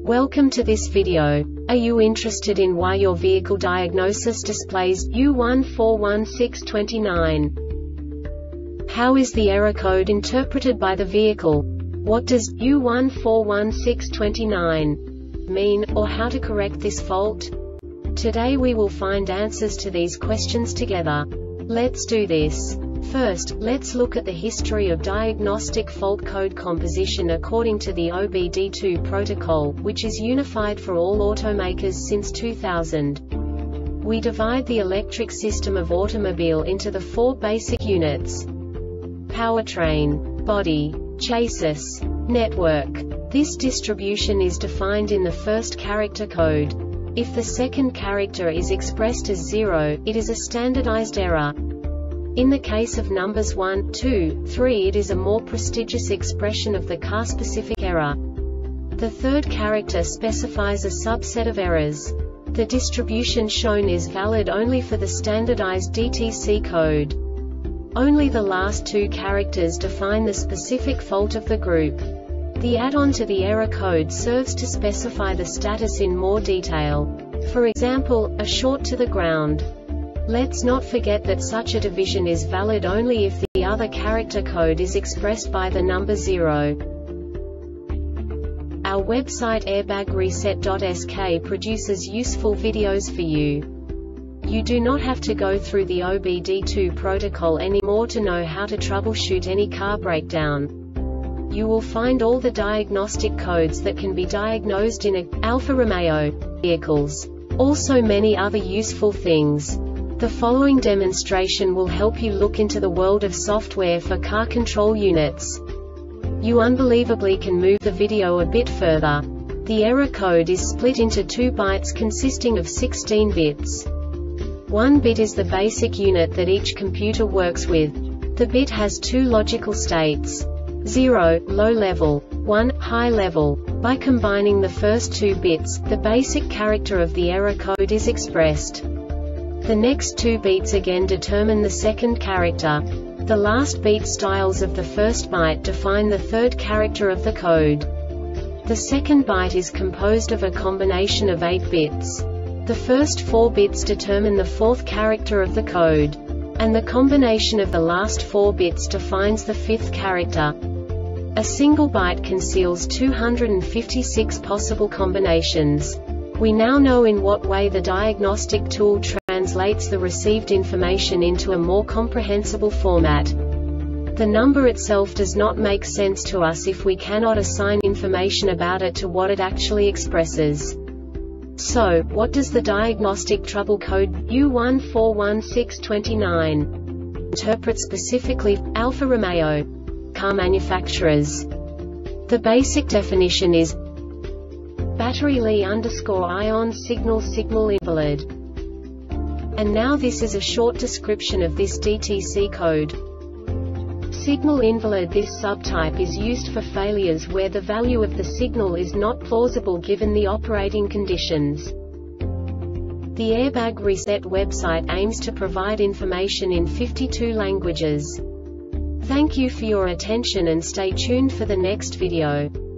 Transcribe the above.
Welcome to this video. Are you interested in why your vehicle diagnosis displays U141629? How is the error code interpreted by the vehicle? What does U141629 mean, or how to correct this fault? Today we will find answers to these questions together. Let's do this. First, let's look at the history of diagnostic fault code composition according to the OBD2 protocol, which is unified for all automakers since 2000. We divide the electric system of automobile into the four basic units: powertrain, body, chassis, network. This distribution is defined in the first character code. If the second character is expressed as 0, it is a standardized error. In the case of numbers 1, 2, 3, it is a more prestigious expression of the car-specific error. The third character specifies a subset of errors. The distribution shown is valid only for the standardized DTC code. Only the last two characters define the specific fault of the group. The add-on to the error code serves to specify the status in more detail. For example, a short to the ground. Let's not forget that such a division is valid only if the other character code is expressed by the number 0. Our website airbagreset.sk produces useful videos for you. You do not have to go through the OBD2 protocol anymore to know how to troubleshoot any car breakdown. You will find all the diagnostic codes that can be diagnosed in Alfa Romeo vehicles. Also many other useful things. The following demonstration will help you look into the world of software for car control units. You unbelievably can move the video a bit further. The error code is split into 2 bytes consisting of 16 bits. 1 bit is the basic unit that each computer works with. The bit has 2 logical states: 0, low level, 1, high level. By combining the first 2 bits, the basic character of the error code is expressed. The next 2 beats again determine the second character. The last beat styles of the first byte define the third character of the code. The second byte is composed of a combination of 8 bits. The first 4 bits determine the fourth character of the code. And the combination of the last 4 bits defines the fifth character. A single byte conceals 256 possible combinations. We now know in what way the diagnostic tool translates the received information into a more comprehensible format. The number itself does not make sense to us if we cannot assign information about it to what it actually expresses. So, what does the diagnostic trouble code U141629 interpret specifically for Alfa Romeo car manufacturers? The basic definition is battery Li_ion signal invalid. And now this is a short description of this DTC code. Signal invalid. This subtype is used for failures where the value of the signal is not plausible given the operating conditions. The Airbag Reset website aims to provide information in 52 languages. Thank you for your attention and stay tuned for the next video.